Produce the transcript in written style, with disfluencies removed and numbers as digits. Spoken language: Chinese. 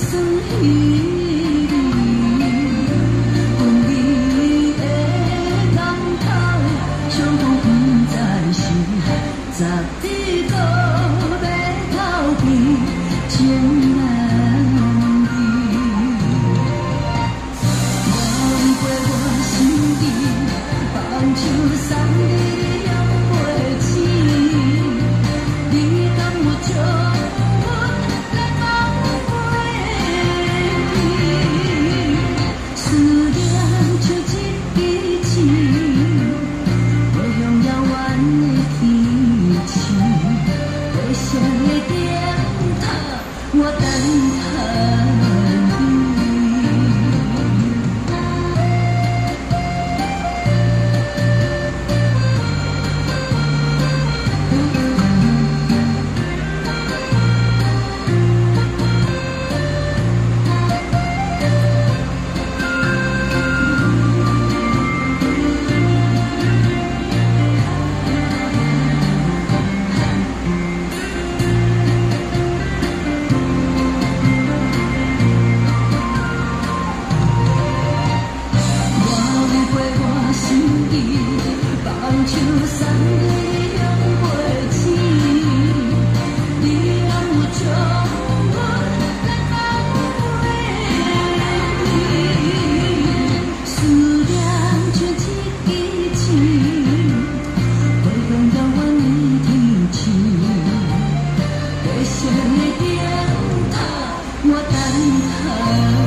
算稀微，分离的港口，相逢不再是十指都要透气，情难离。我为我心意，放手送你向袂醒，你敢有将？ 思念像一支箭，飞向遥远的天际。地上的灯塔，我等待你。放手送你向袂醒，你敢有将阮来放袂离？思念像一支箭，飞向遥远的天际。地上的灯塔，我等待。